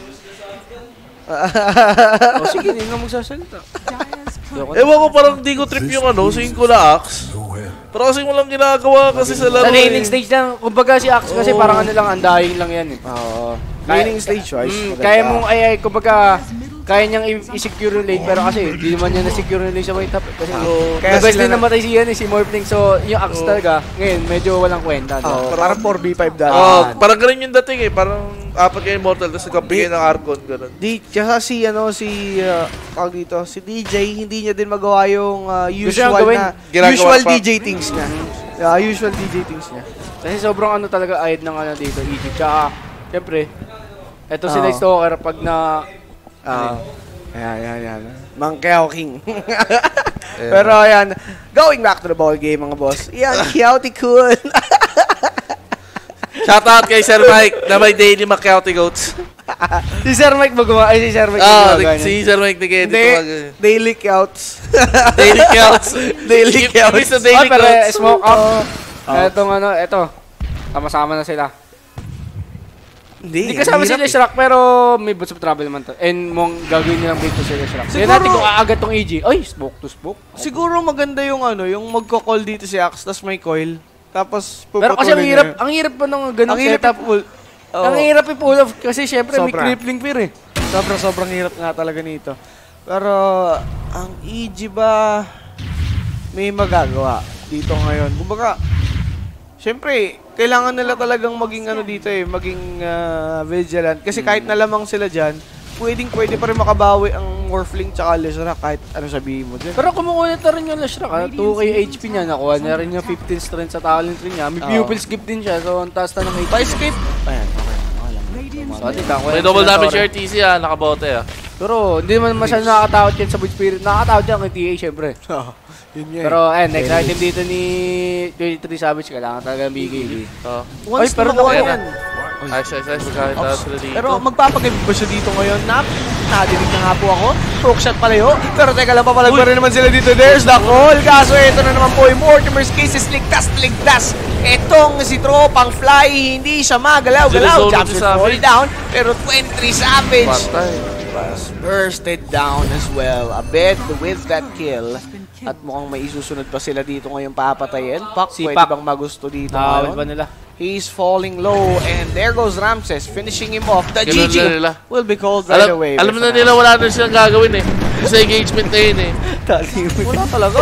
O sige, hindi nga magsasalita. Ewan ko, parang di ko trip yung ano, singing ko na axe. Pero kasi walang ginagawa kasi sa laro Sa laning eh. stage lang, kumbaga si Axe kasi Oo. parang ano lang, undying lang yan eh. Oo. Kaya- Laning stage wise. Mm, maganda. kaya mong ay ay kumbaga kaya niyang i- i-secure yung lane pero kasi hindi naman niya na-secure yung lane sa white top kasi Kaya kaya sila din na- namatay siya eh, si Morphling so yung Axe talaga ngayon medyo walang kwenta. Oo, No? parang four v five dati. Oh, parang ganun yung dating eh. Parang apat kayo immortal, tapos nagkampi kayo ng Archon, ganun. Di, tsaka si, ano, si, uh, tawag dito, si D J, hindi niya din magawa yung uh, Gusto niyang usual gawin. na, Ginagawa usual pa. D J things niya. Yeah, usual D J things niya. Kasi sobrang ano talaga ayad ng ano dito Egypt. Tsaka syempre eto si Oo. Night Stalker pag na Ah, ayan, ayan, ayan. Mangkeao King. Pero ayan, going back to the ball game, mga boss. Yan, Kiauti Kun. Shoutout kay Sir Mike na may daily Macauti Goats. Si Sir Mike magawa. Ay, si Sir Mike Ah, magawa. si Sir Mike Nigeti. Hindi, daily counts. Daily counts. Daily If- if counts. it's a Oh, daily pero counts. smoke up. Etong ano, eto. Sama-sama na sila. Hindi kasama si hirap Les Rock, pero may boots of trouble naman to. And mong gagawin nilang bait to si Les Rock. Tignan Siguro- natin kung aagat tong E G. Ay, smoke to smoke. Siguro maganda yung ano, yung magko-call dito si Axe, tapos may coil. Tapos Pero kasi ang puputulin hirap, niya. ang hirap pa ng ganung Ang hirap setup. i-pull. Oo. Ang hirap i-pull off kasi syempre may Sobra. crippling fear eh. Sobrang sobrang hirap nga talaga nito. Pero ang E G ba may magagawa dito ngayon? Kumbaga, syempre, kailangan nila talagang maging ano dito eh, maging ah, vigilant. Kasi kahit na lamang sila dyan, pwedeng pwede pa rin makabawi ang Morphling tsaka Lizra kahit ano sabihin mo dyan. Pero kumukulit na rin yung Les Rock. ah. two K H P niya, nakuha na rin yung fifteen strength sa talent rin niya. May Oo. pupil skip din siya, so ang taas na ng H P. Pa-escape. Ayan, okay. So, atin ka, May double damage R T C ah, nakabote ah. Pero hindi naman masyadong nakakatakot yan sa Void Spirit. Nakakatakot yan kay T A syempre. Yun nga eh. Pero ayun, next item dito ni twenty-three Savage, kailangan talaga ng B K B. Oh. Once Ay, pero na nakuha nakuha yan. Ayos, ayos, ayos. Magkakita Ops. sila dito. Pero magpapagib ba siya dito ngayon? Nap, nadinig na nga po ako. Hookshot palayo. Pero teka lang, papalag pa rin naman sila dito. There's the call. Kaso ito na naman po yung Mortimer's cases. Ligtas, ligtas. Itong si Tropang Fly, hindi siya magalaw-galaw. Sinuzulog Jumps si will fall Savage. down. Pero twenty-three Savage Patay. was bursted down as well. A bit with that kill. At mukhang may isusunod pa sila dito ngayon papatayin. Pak, Si pwede Pak. bang magusto dito Nakawin ngayon? pa nila. He's falling low, and there goes Ramses, finishing him off. The Ganun G G na nila. will be called right Alam, away. alam with na an nila wala na silang gagawin eh. Sa engagement na yun eh. Wala talaga.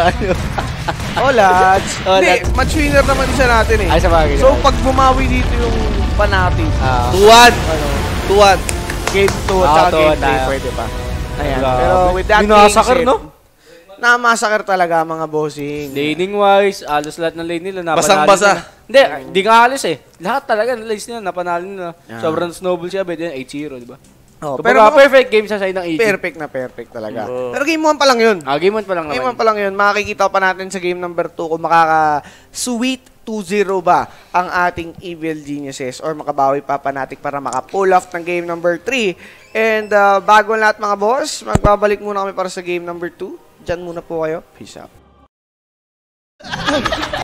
Oh, lads. Oh, Hindi, lads. match winner naman siya natin eh. Ay, sa bagay. So, pag bumawi dito yung Fnatic, Ah. two one. ano, two one. game two at Ah, saka two game one three, tayo. pwede pa. Ayan. Grabe. Pero with that being Binasaker, said, no? Namasakar talaga mga bossing. Laning wise, alos lahat ng lane nila napanalo Basang-basa. nila. Hindi, hindi nga alis eh. Lahat talaga ng lanes nila napanalo nila. Yeah. Sobrang snowball siya, bet yan eight zero, di ba? Oh, Pero pero mga perfect game sa side ng eighty. perfect na perfect talaga. Oo. Pero game one pa lang yun. Ah, game one pa lang Game naman. one pa lang yun. Makikita pa natin sa game number two kung makaka-sweet two zero ba ang ating Evil Geniuses or makabawi pa Fnatic para maka-pull off ng game number three. And uh, bago ang lahat mga boss, magbabalik muna kami para sa game number two. Diyan muna po kayo. Peace out.